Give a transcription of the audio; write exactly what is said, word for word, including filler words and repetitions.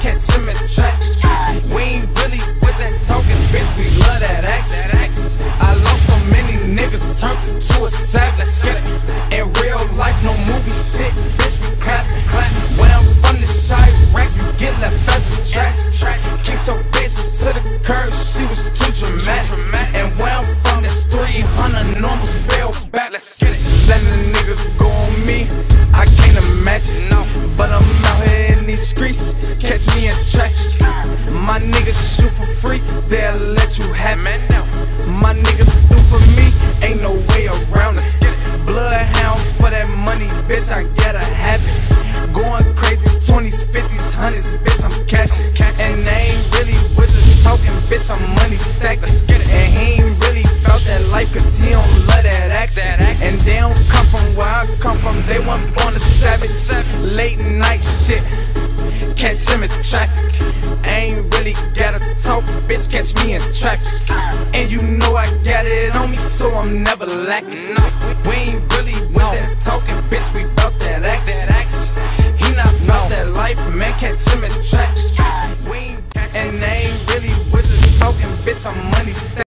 catch him in traffic. We ain't really with that talking, bitch, we love that action. I lost so many niggas, turned into a savage. In real life, no movie shit, bitch, we clap, clap. When I'm from the Chirac, you get left as a track. Kicked your bitch to the curb, she was too dramatic. And where I'm from, that's three hundred normal spell back. Let's get it. Letting a nigga go on me, I can't imagine, no. But I'm out here in these streets, catch me in traffic. My niggas shoot for free, they'll let you have it. My niggas do for me, ain't no way around it. Bloodhound for that money, bitch, I gotta have it. Going crazy, twenties, fifties, hundreds, bitch, I'm cashing. And they ain't really with us talking, bitch, I'm money stacked. And he ain't really about that life, cause he don't love that action. And they don't come from where I come from, they weren't born a savage. Late night shit, catch him in traffic. I ain't really gotta talk, bitch, catch me in traffic. And you know I got it on me, so I'm never lacking. No, we ain't really with that talking, bitch, we bout that action. He not about that life, man, catch him in traffic. We ain't, and they ain't really with the talking, bitch, I'm money.